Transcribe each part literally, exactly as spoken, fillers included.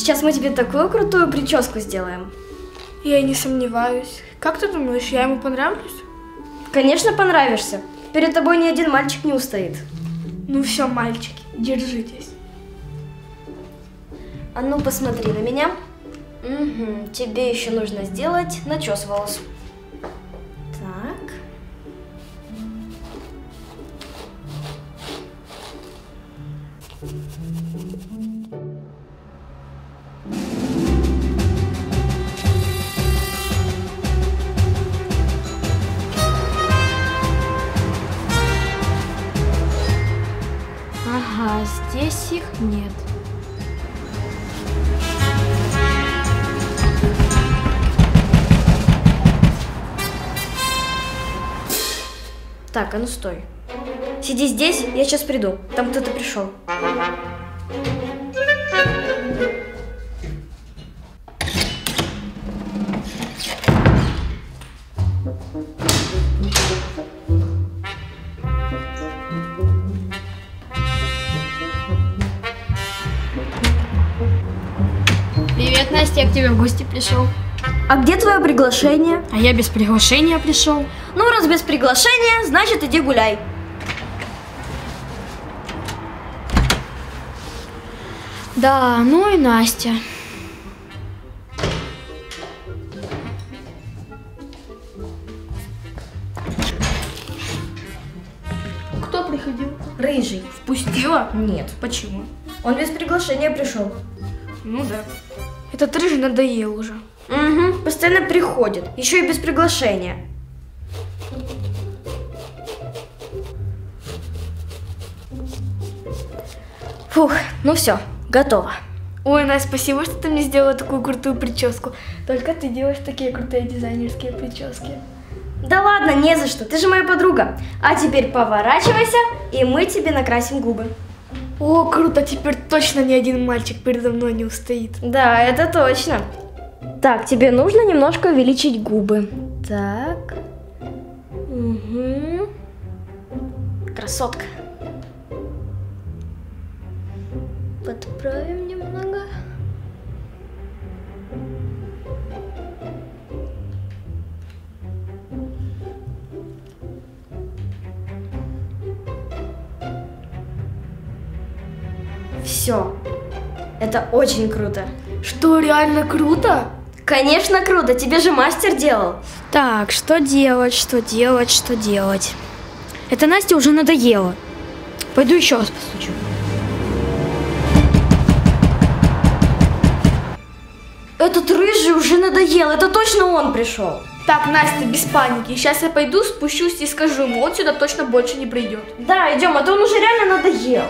Сейчас мы тебе такую крутую прическу сделаем. Я и не сомневаюсь. Как ты думаешь, я ему понравлюсь? Конечно, понравишься. Перед тобой ни один мальчик не устоит. Ну все, мальчики, держитесь. А ну посмотри на меня. Угу. Тебе еще нужно сделать начес волос. Так. Ага, здесь их нет. Так, а ну стой. Сиди здесь, я сейчас приду. Там кто-то пришел. Привет, Настя, я к тебе в гости пришел. А где твое приглашение? А я без приглашения пришел. Ну, раз без приглашения, значит иди гуляй. Да, ну и Настя. Кто приходил? Рыжий. Впустила? Нет. Почему? Он без приглашения пришел. Ну да. Этот рыжий надоел уже. Угу, постоянно приходит. Еще и без приглашения. Фух, ну все, готово. Ой, Настя, спасибо, что ты мне сделала такую крутую прическу. Только ты делаешь такие крутые дизайнерские прически. Да ладно, не за что, ты же моя подруга. А теперь поворачивайся, и мы тебе накрасим губы. О, круто, теперь точно ни один мальчик передо мной не устоит. Да, это точно. Так, тебе нужно немножко увеличить губы. Так. Угу. Красотка. Подправим немного. Все. Это очень круто. Что, реально круто? Конечно, круто. Тебе же мастер делал. Так, что делать, что делать, что делать? Это Настя уже надоело. Пойду еще раз постучу. Этот рыжий уже надоел. Это точно он пришел. Так, Настя, без паники. Сейчас я пойду, спущусь и скажу ему, он сюда точно больше не придет. Да, идем, а то он уже реально надоел.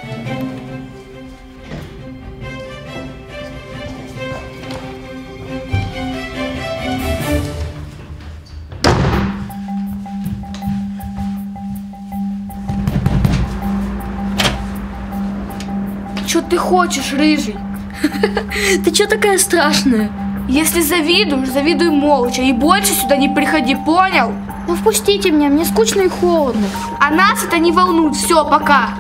Что ты хочешь, рыжий? Ты что такая страшная? Если завидуешь, завидуй молча и больше сюда не приходи, понял? Ну впустите меня, мне скучно и холодно. А нас это не волнует, все, пока.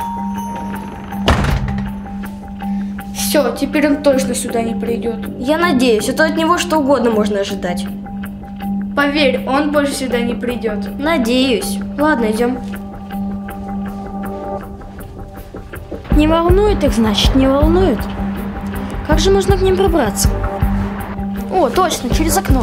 Все, теперь он точно сюда не придет. Я надеюсь, а то от него что угодно можно ожидать. Поверь, он больше сюда не придет. Надеюсь. Ладно, идем. Не волнует их, значит, не волнует. Как же можно к ним пробраться? О, точно, через окно.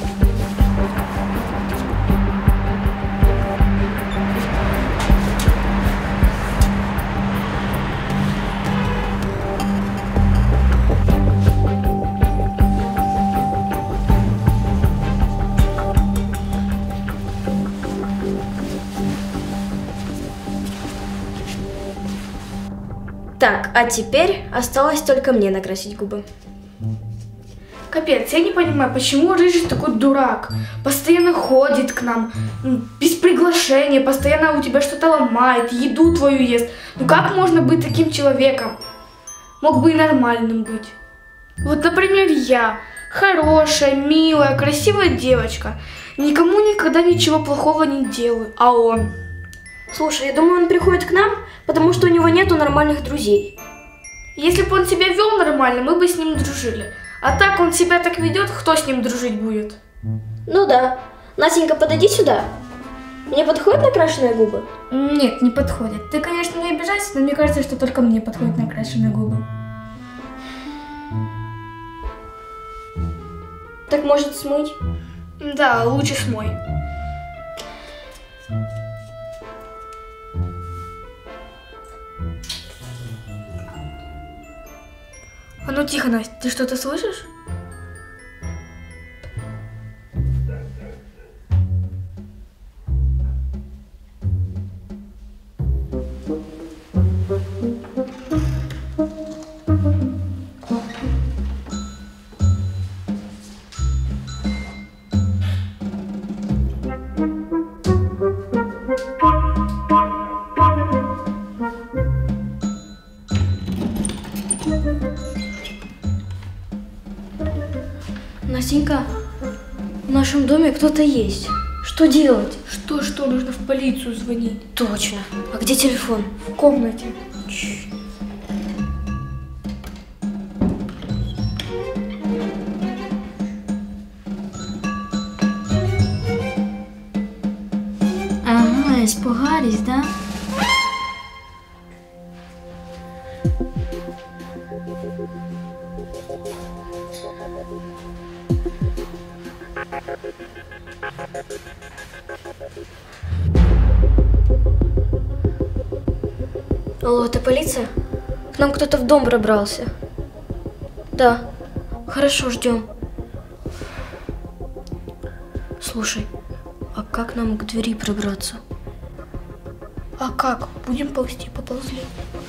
Так, а теперь осталось только мне накрасить губы. Капец, я не понимаю, почему рыжий такой дурак? Постоянно ходит к нам, без приглашения, постоянно у тебя что-то ломает, еду твою ест. Ну как можно быть таким человеком? Мог бы и нормальным быть. Вот, например, я, хорошая, милая, красивая девочка, никому никогда ничего плохого не делаю, а он... Слушай, я думаю, он приходит к нам, потому что у него нету нормальных друзей. Если бы он себя вел нормально, мы бы с ним дружили. А так он себя так ведет, кто с ним дружить будет? Ну да. Настенька, подойди сюда. Мне подходят накрашенные губы? Нет, не подходит. Ты, конечно, не обижайся, но мне кажется, что только мне подходят накрашенные губы. Так может смыть? Да, лучше смой. А ну тихо, Настя, ты что-то слышишь? Настенька, в нашем доме кто-то есть. Что делать? Что, что, нужно в полицию звонить. Точно. А где телефон? В комнате. Чш. Ага, испугались, да? Алло, это полиция? К нам кто-то в дом пробрался. Да. Хорошо, ждем. Слушай, а как нам к двери пробраться? А как? Будем ползти, поползли.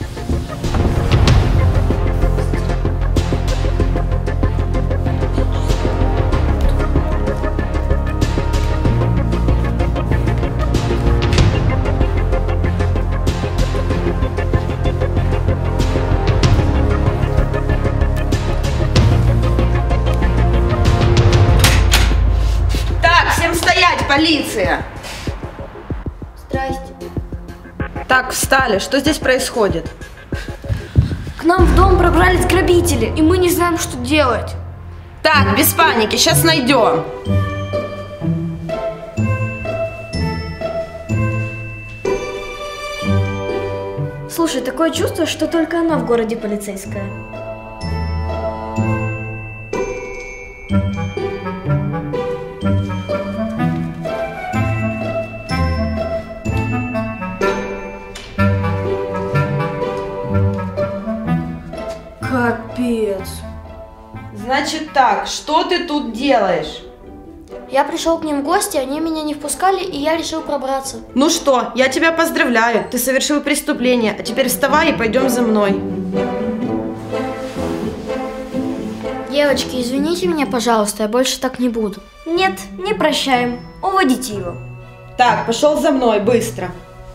Полиция! Здрасте. Так, встали. Что здесь происходит? К нам в дом пробрались грабители. И мы не знаем, что делать. Так, без паники, сейчас найдем. Слушай, такое чувство, что только она в городе полицейская. Капец. Значит так, что ты тут делаешь? Я пришел к ним в гости, они меня не впускали, и я решил пробраться. Ну что, я тебя поздравляю, ты совершил преступление, а теперь вставай и пойдем за мной. Девочки, извините меня, пожалуйста, я больше так не буду. Нет, не прощаем. Уводите его. Так, пошел за мной, быстро.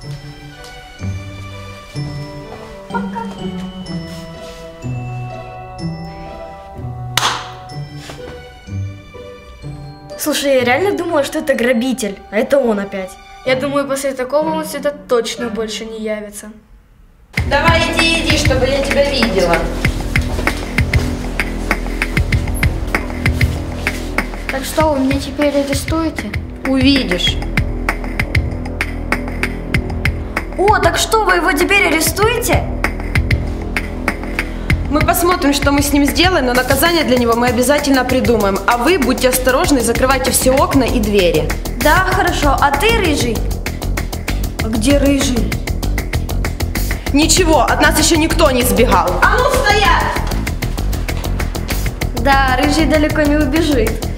Слушай, я реально думала, что это грабитель, а это он опять. Я думаю, после такого он сюда точно больше не явится. Давай иди, иди, чтобы я тебя видела. Так что, вы меня теперь арестуете? Увидишь. О, так что, вы его теперь арестуете? Мы посмотрим, что мы с ним сделаем, но наказание для него мы обязательно придумаем. А вы будьте осторожны, закрывайте все окна и двери. Да, хорошо. А ты, Рыжий? А где Рыжий? Ничего, от нас еще никто не сбегал. А ну стоять! Да, Рыжий далеко не убежит.